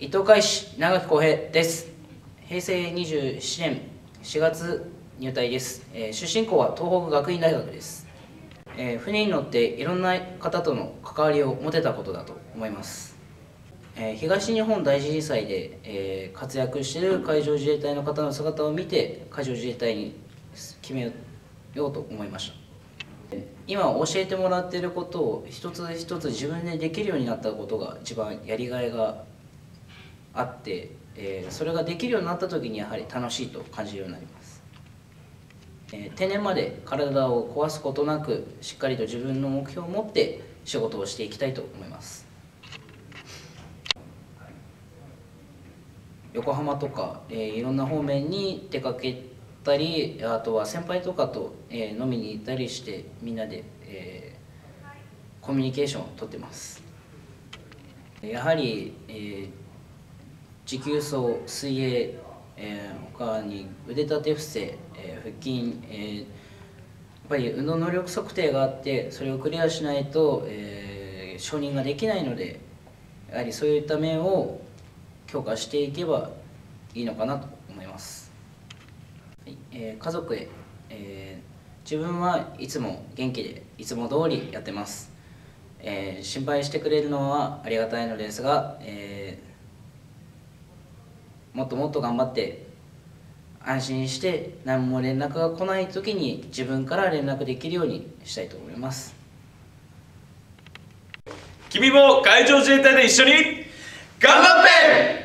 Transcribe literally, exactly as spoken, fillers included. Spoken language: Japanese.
伊藤海士長木浩平です。平成にじゅうななねんしがつ入隊です。えー、出身校は東北学院大学です。えー、船に乗っていろんな方との関わりを持てたことだと思います。えー、東日本大震災で、えー、活躍している海上自衛隊の方の姿を見て海上自衛隊に決めようと思いました。今教えてもらっていることを一つ一つ自分でできるようになったことが一番やりがいがあって、えー、それができるようになった時にやはり楽しいと感じるようになります。えー、定年まで体を壊すことなくしっかりと自分の目標を持って仕事をしていきたいと思います。横浜とか、えー、いろんな方面に出かけたり、あとは先輩とかと、えー、飲みに行ったりしてみんなで、えー、コミュニケーションをとってます。やはり、えー、持久走、水泳、えー、他に腕立て伏せ、えー、腹筋、えー、やっぱり運動能力測定があってそれをクリアしないと、えー、承認ができないので、やはりそういった面を強化していけばいいのかなと思います。えー、家族へ、えー、自分はいつも元気でいつも通りやってます。えー、心配してくれるのはありがたいのですが、えー、もっともっと頑張って安心して何も連絡が来ない時に自分から連絡できるようにしたいと思います。 君も海上自衛隊で一緒に頑張って